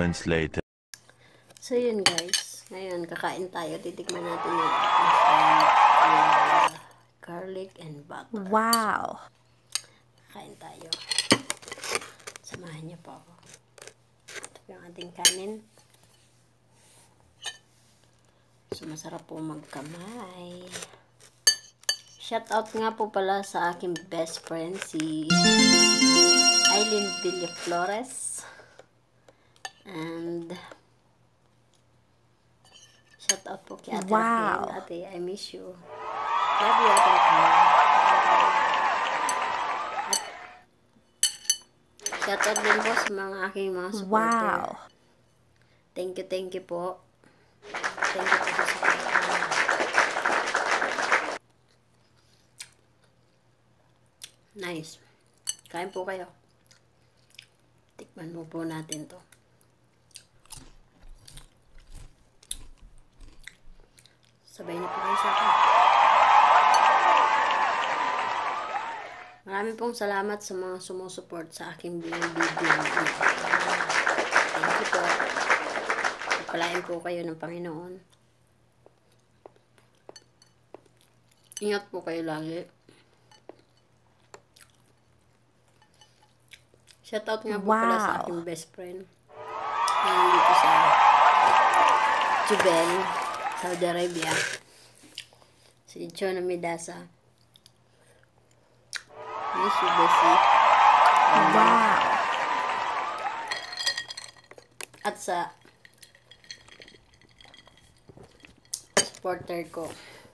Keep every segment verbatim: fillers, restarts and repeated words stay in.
moments later. So yun guys, ngayon kakain tayo. Titikman natin yung ating shrimp with uh, garlic and butter. Wow! Kakain tayo. Samahan niyo po ako. Ito yung ating kanin. So masarap po magkamay. Shout out nga po pala sa aking best friend si Aileen Villaflores. And shout out po kay Ate Wow. Raquel. Ate, I miss you. Love you, Ate Raquel. At shout out din po sa mga aking mga supporter. Wow! Thank you, thank you po. Thank you po sa support. Nice. Kain po kayo. Tikman mo po natin to. Sabay na po kayo sa akin. Maraming pong salamat sa mga sumusuport sa aking video. Thank you po. Pagpalain po kayo ng Panginoon. Ingat po kayo lagi. Shoutout nga po pala sa Wow. aking best friend. Ngayon dito sa Jubel, Saudi Arabia. Si Chona Midasa. Miss you, Bessie. Wow! At sa supporter ko,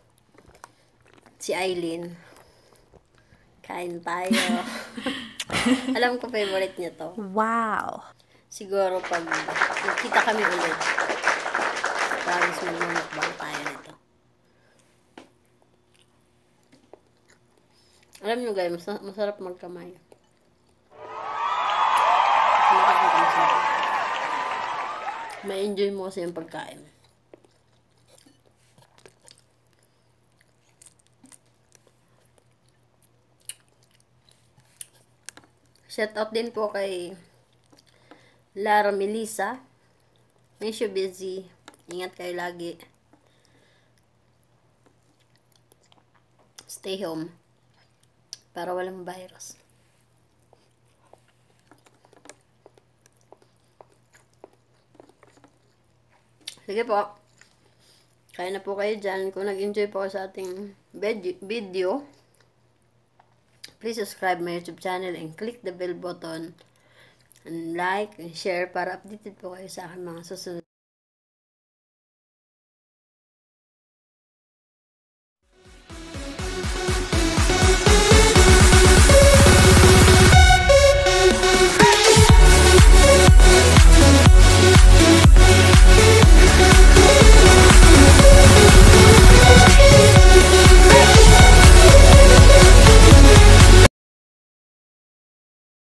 si Aileen. Kain tayo. Alam ko favorite niya to. Wow! Siguro pag kita kami ulit, promise magmumukbang tayo nito. Alam nyo guys, mas masarap magkamay. Kumakain ka masarap. May enjoy mo kasi yung pagkain. Shout out din po kay Lara Melissa. Miss you, busy. Ingat kayo lagi. Stay home. Para walang virus. Sige po. Kaya na po kayo dyan. Kung nag-enjoy po sa ating video, please subscribe my YouTube channel and click the bell button and like and share para updated po kayo sa aking mga susunod.